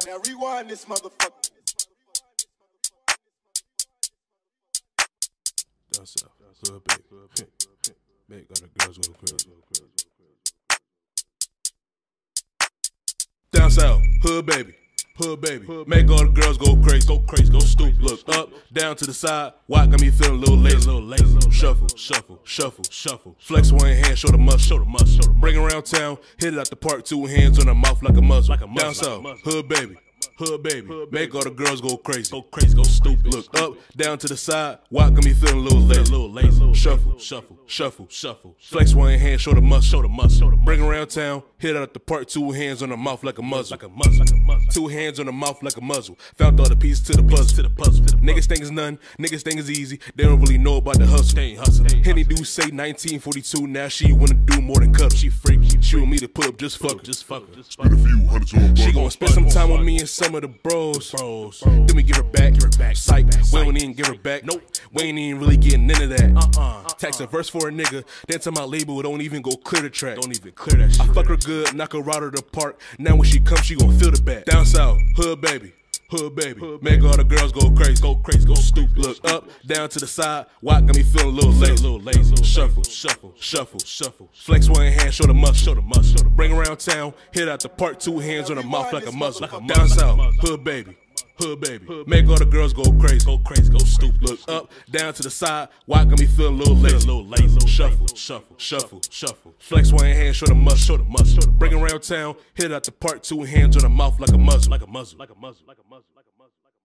Now rewind this motherfucker. Down south, hood baby. Make all the girls go crazy. Down south, hood baby. Hood baby, make all the girls go crazy, go stupid. Look up, down to the side, why got me feeling a little lazy, Shuffle, shuffle, shuffle, shuffle. Flex one hand, show the muscle, Bring around town, hit it out the park, 2 hands on the mouth like a muzzle. Down south, hood baby. Hood baby, make all the girls go crazy, go stupid. Look up, down to the side, why got me feeling a little lazy, Shuffle, shuffle, shuffle, shuffle. Flex one hand, show the muscle, Bring around town, hit out the park, 2 hands on the mouth like a muzzle, 2 hands on the mouth like a muzzle. Found all the pieces to the puzzle, Niggas think it's none, niggas think it's easy. They don't really know about the hustle. Henny do say 1942, now she wanna do more than cuddle. She freaky, she want me to put up just fuck her. Spend a few hundreds on She gon' spend some time with me and some of the bros. Then we give her back. Psych, we don't even give her back. Nope, we ain't even really getting into that. Tax a verse for a nigga, then tell my label don't even go clear the track. Don't even clear that shit. I fuck her good, knock her out of the park. Now when she comes, she gon' feel the back. Down south, hood baby. Hood baby, make all the girls go crazy, go stupid. Look up, down to the side, why got me feeling a little lazy, Shuffle, shuffle, shuffle, shuffle. Flex one hand, show the muscle, Bring around town, hit out the park, 2 hands on the mouth like a muzzle. Down south, hood baby. Hood baby, make all the girls go crazy, go stupid. Look up, down to the side, why got me feeling a little lazy, Shuffle, shuffle, shuffle, shuffle. Flex one hand, show the muscle, Bring around town, hit out the park, 2 hands on the mouth like a muzzle,